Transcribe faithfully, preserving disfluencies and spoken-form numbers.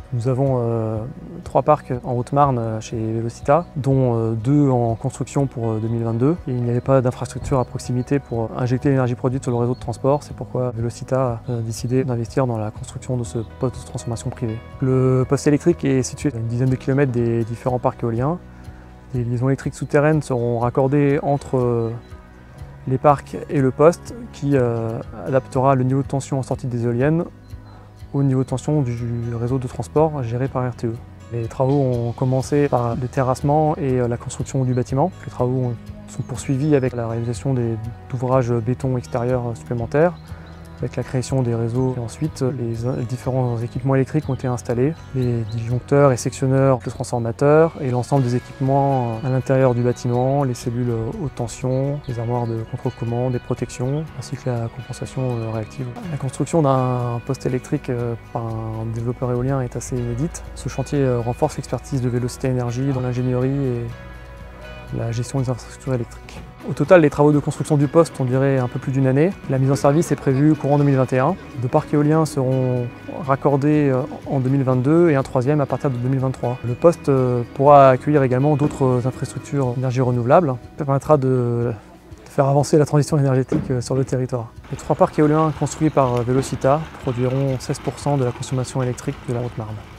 Nous avons euh, trois parcs en Haute-Marne chez Velocita, dont euh, deux en construction pour deux mille vingt-deux. Et il n'y avait pas d'infrastructure à proximité pour injecter l'énergie produite sur le réseau de transport. C'est pourquoi Velocita a décidé d'investir dans la construction de ce poste de transformation privé. Le poste électrique est situé à une dizaine de kilomètres des différents parcs éoliens. Les liaisons électriques souterraines seront raccordées entre les parcs et le poste qui euh, adaptera le niveau de tension en sortie des éoliennes au niveau de tension du réseau de transport géré par R T E. Les travaux ont commencé par le terrassement et la construction du bâtiment. Les travaux sont poursuivis avec la réalisation d'ouvrages béton extérieur supplémentaires, avec la création des réseaux. Et ensuite, les différents équipements électriques ont été installés, les disjoncteurs et sectionneurs de transformateurs et l'ensemble des équipements à l'intérieur du bâtiment, les cellules haute tension, les armoires de contrôle-commande, des protections, ainsi que la compensation réactive. La construction d'un poste électrique par un développeur éolien est assez inédite. Ce chantier renforce l'expertise de Velocita Énergie dans l'ingénierie et la gestion des infrastructures électriques. Au total, les travaux de construction du poste ont duré un peu plus d'une année. La mise en service est prévue courant deux mille vingt et un. Deux parcs éoliens seront raccordés en deux mille vingt-deux et un troisième à partir de deux mille vingt-trois. Le poste pourra accueillir également d'autres infrastructures d'énergie renouvelable. Ça permettra de faire avancer la transition énergétique sur le territoire. Les trois parcs éoliens construits par Velocita produiront seize pour cent de la consommation électrique de la Haute-Marne.